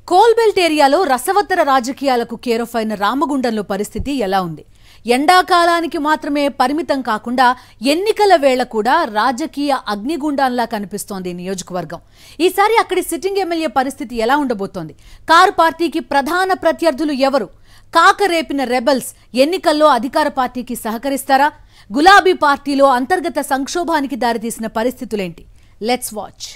Coal belt ఏరియాలో రసవత్తర రాజకీయాలకు care of అయిన రామగుండంలో పరిస్థితి ఎలా ఉంది? ఎండాకాలానికి మాత్రమే పరిమితం కాకుండా ఎన్నికల వేళ కూడా రాజకీయ అగ్నిగుండంలా కనిపిస్తోంది నియోజకవర్గం. ఈసారి అక్కడి సిట్టింగ్ ఎమ్మెల్యే పరిస్థితి ఎలా ఉండబోతోంది? కారు పార్టీకి ప్రధాన ప్రత్యర్థులు ఎవరు? కాకరేపిన రెబల్స్ ఎన్నికల్లో అధికార పార్టీకి సహకరిస్తారా? గులాబీ పార్టీలో అంతర్గత సంక్షోభానికి దారితీసిన పరిస్థితులేంటి? Let's watch.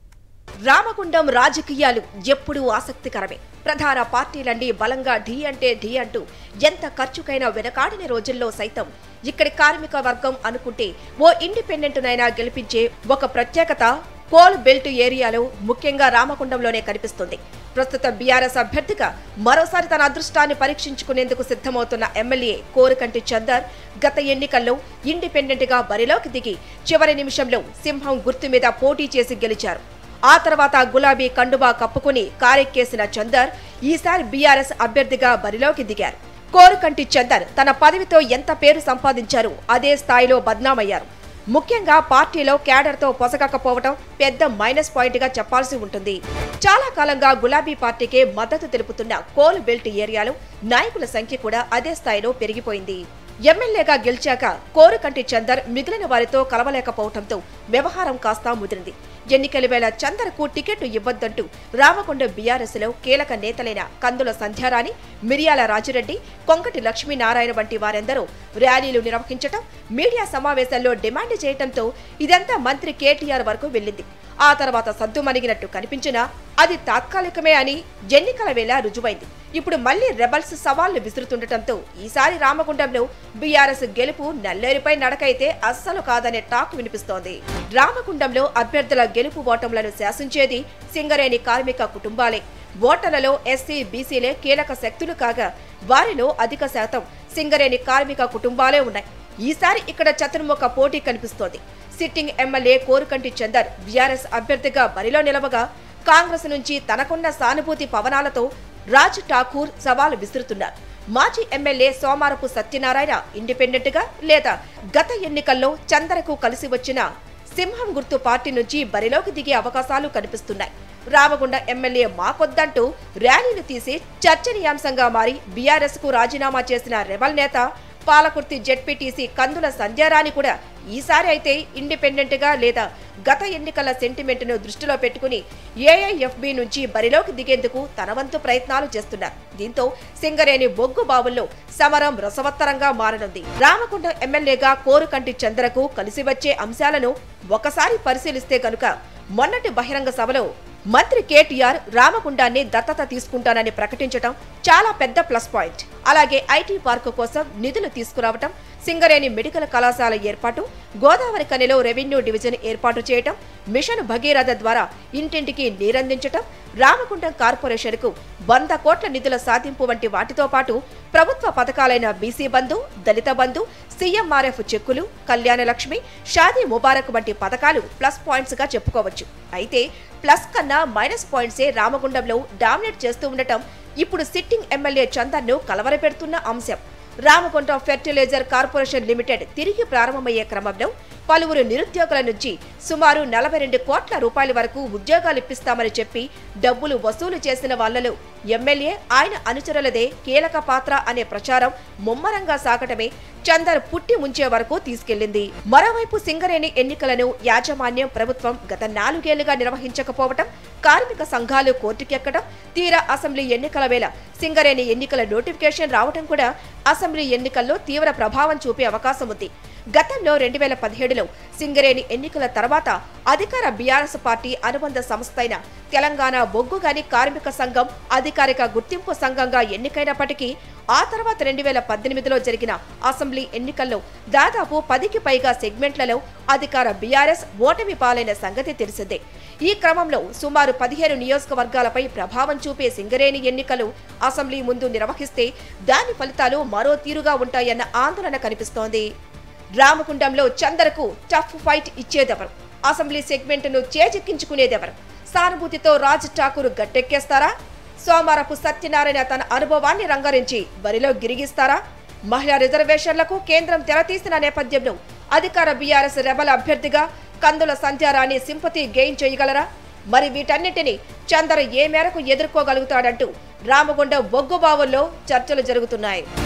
రామగుండం రాజకీయాలు ఎప్పుడూ ఆసక్తికరమే. ప్రధాన పార్టీలన్నీ బలంగా ఢీ అంటే ఢీ అంటూ ఎంత ఖర్చుకైనా వెనకాడిన రోజుల్లో సైతం ఇక్కడి కార్మిక వర్గం అనుకుంటే ఓ ఇండిపెండెంట్నైనా గెలిపించే ఒక ప్రత్యేకత కోల్ బెల్ట్ ఏరియాలో ముఖ్యంగా రామగుండంలోనే కనిపిస్తుంది. ప్రస్తుత బీఆర్ఎస్ అభ్యర్థిగా మరోసారి తన అదృష్టాన్ని పరీక్షించుకునేందుకు సిద్ధమవుతున్న ఎమ్మెల్యే కోరుకంటి చందర్ గత ఎన్నికల్లో ఇండిపెండెంట్ గా బరిలోకి దిగి చివరి నిమిషంలో సింహం గుర్తు మీద పోటీ చేసి గెలిచారు. ఆ తర్వాత గులాబీ కండువా కప్పుకుని కారెక్కేసిన చందర్ ఈసారి బీఆర్ఎస్ అభ్యర్థిగా బరిలోకి దిగారు. కోరుకంటి చందర్ తన పదవితో ఎంత పేరు సంపాదించారో అదే స్థాయిలో బద్నామయ్యారు. ముఖ్యంగా పార్టీలో క్యాడర్తో పొసగకపోవడం పెద్ద మైనస్ పాయింట్ గా చెప్పాల్సి ఉంటుంది. చాలా కాలంగా గులాబీ పార్టీకే మద్దతు తెలుపుతున్న కోల్ బెల్ట్ ఏరియాలో నాయకుల సంఖ్య కూడా అదే స్థాయిలో పెరిగిపోయింది. ఎమ్మెల్యేగా గెలిచాక కోరుకంటి చందర్ మిగిలిన వారితో కలవలేకపోవడంతో వ్యవహారం కాస్తా ముదిరింది. ఎన్నికల వేళ చందర్కు టికెట్ ఇవ్వొద్దంటూ రామగుండం బీఆర్ఎస్ లో కీలక నేతలైన కందుల సంధ్యారాణి, మిరియాల రాజిరెడ్డి, కొంకటి లక్ష్మీనారాయణ వంటి వారెందరూ ర్యాలీలు నిర్వహించటం, మీడియా సమావేశాల్లో డిమాండ్ చేయటంతో ఇదంతా మంత్రి కేటీఆర్ వరకు వెళ్లింది. ఆ తర్వాత సద్దుమణిగినట్టు కనిపించినా అది తాత్కాలికమే అని ఎన్నికల వేళ రుజువైంది. ఇప్పుడు మళ్లీ రెబల్స్ సవాళ్లు విసురుతుండటంతో ఈసారి రామగుండంలో బీఆర్ఎస్ గెలుపు నల్లేరుపై నడకైతే అస్సలు కాదనే టాక్ వినిపిస్తోంది. రామగుండంలో అభ్యర్థుల గెలుపు ఓటములను శాసించేది సింగరేణి కార్మిక కుటుంబాలే. ఓటర్లలో ఎస్సీ, బీసీలే కీలక శక్తులు కాగా వారిలో అధిక శాతం సింగరేణి కార్మిక కుటుంబాలే ఉన్నాయి. ఈసారి ఇక్కడ చతుర్ముఖ పోటీ కనిపిస్తోంది. సిట్టింగ్ ఎమ్మెల్యే కోరుకంటి చందర్ బీఆర్ఎస్ అభ్యర్థిగా బరిలో నిలవగా కాంగ్రెస్ నుంచి తనకున్న సానుభూతి పవనాలతో రాజ్ ఠాకూర్ సవాల్ విసురుతున్నారు. మాజీ ఎమ్మెల్యే సోమారపు సత్యనారాయణ ఇండిపెండెంట్ గా లేదా గత ఎన్నికల్లో చందరకు కలిసి వచ్చిన సింహం గుర్తు పార్టీ నుంచి బరిలోకి దిగే అవకాశాలు కనిపిస్తున్నాయి. రామగుండ ఎమ్మెల్యే మాకొద్దంటూ ర్యాలీలు తీసి చర్చనీయాంశంగా మారి బీఆర్ఎస్ కు రాజీనామా చేసిన రెబల్ నేత పాలకుర్తి జెడ్పీటీసీ కందుల సంధ్యారాణి కూడా ఈసారి అయితే ఇండిపెండెంట్ గా లేదా గత ఎన్నికల సెంటిమెంట్ ను దృష్టిలో పెట్టుకుని ఏఐఎఫ్బి నుంచి బరిలోకి దిగేందుకు తన వంతు ప్రయత్నాలు చేస్తున్నారు. దీంతో సింగరేణి బొగ్గు బావుల్లో సమరం రసవత్తరంగా మారనుంది. రామగుండం ఎమ్మెల్యేగా కోరుకంటి చంద్రకు కలిసి వచ్చే అంశాలను ఒకసారి పరిశీలిస్తే కనుక మొన్నటి బహిరంగ సభలో మంత్రి కేటీఆర్ రామగుండాన్ని దత్తత తీసుకుంటానని ప్రకటించడం చాలా పెద్ద ప్లస్ పాయింట్. అలాగే ఐటీ పార్కు కోసం నిధులు తీసుకురావటం, సింగరేణి మెడికల్ కళాశాల ఏర్పాటు, గోదావరి కనిలో రెవెన్యూ డివిజన్ ఏర్పాటు చేయటం, మిషన్ భగీరథ ద్వారా ఇంటింటికి నీరందించటం, రామగుండం కార్పొరేషన్కు 100 కోట్ల నిధుల సాధింపు వంటి వాటితో పాటు ప్రభుత్వ పథకాలైన బీసీ బంధు, దళిత బంధు, సీఎంఆర్ఎఫ్ చెక్కులు, కళ్యాణ లక్ష్మి, షాదీ ముబారక్ వంటి పథకాలు ప్లస్ పాయింట్స్ గా చెప్పుకోవచ్చు. అయితే ప్లస్ కన్నా మైనస్ పాయింట్సే రామగుండంలో డామినేట్ చేస్తూ ఉండటం ఇప్పుడు సిట్టింగ్ ఎమ్మెల్యే చందర్ను కలవరపెడుతున్న అంశం. రామగుండం ఫెర్టిలైజర్ కార్పొరేషన్ లిమిటెడ్ తిరిగి ప్రారంభమయ్యే క్రమంలో పలువురు నిరుద్యోగుల నుంచి సుమారు 42 కోట్ల రూపాయల వరకు ఉద్యోగాలు ఇప్పిస్తామని చెప్పి డబ్బులు వసూలు చేసిన వాళ్లలో ఎమ్మెల్యే, ఆయన అనుచరులదే కీలక పాత్ర అనే ప్రచారం ముమ్మరంగా సాగటమే చందర్ పుట్టి ముంచే వరకు తీసుకెళ్లింది. మరోవైపు సింగరేణి ఎన్నికలను యాజమాన్యం ప్రభుత్వం గత 4 ఏళ్లుగా నిర్వహించకపోవటం, కార్మిక సంఘాలు కోర్టుకెక్కడం, తీరా అసెంబ్లీ ఎన్నికల వేళ సింగరేణి ఎన్నికల నోటిఫికేషన్ రావటం కూడా అసెంబ్లీ ఎన్నికల్లో తీవ్ర ప్రభావం చూపే అవకాశం ఉంది. గతంలో 2017లో సింగరేణి ఎన్నికల తర్వాత అధికార బీఆర్ఎస్ పార్టీ అనుబంధ సంస్థ అయిన తెలంగాణ బొగ్గు గని కార్మిక సంఘం అధికారిక గుర్తింపు సంఘంగా ఎన్నికైనప్పటికీ ఆ తర్వాత 2018లో జరిగిన అసెంబ్లీ ఎన్నికల్లో దాదాపు 10కి పైగా సెగ్మెంట్లలో అధికార బీఆర్ఎస్ ఓటమి పాలైన సంగతి తెలిసిందే. ఈ క్రమంలో సుమారు 15 నియోజకవర్గాలపై ప్రభావం చూపే సింగరేణి ఎన్నికలు అసెంబ్లీ ముందు నిర్వహిస్తే దాని ఫలితాలు మరో తీరుగా ఉంటాయన్న ఆందోళన కనిపిస్తోంది. రామగుండంలో చందర్కు టఫ్ ఫైట్ ఇచ్చేదెవరు? అసెంబ్లీ సెగ్మెంట్ ను చేజిక్కించుకునేదెవరు? సానుభూతితో రాజ్ ఠాకూర్ గట్టెక్కేస్తారా? సోమారపు సత్యనారాయణ తన అనుభవాన్ని రంగరించి బరిలో గిరిగిస్తారా? మహిళా రిజర్వేషన్లకు కేంద్రం తెరతీసిన నేపథ్యంలో అధికార బీఆర్ఎస్ రెబల్ అభ్యర్థిగా కందుల సంధ్యారాణి సింపతి గెయిన్ చేయగలరా? మరి వీటన్నిటిని చందర్ ఏ మేరకు ఎదుర్కోగలుగుతాడంటూ రామగుండం బొగ్గు బావుల్లో చర్చలు జరుగుతున్నాయి.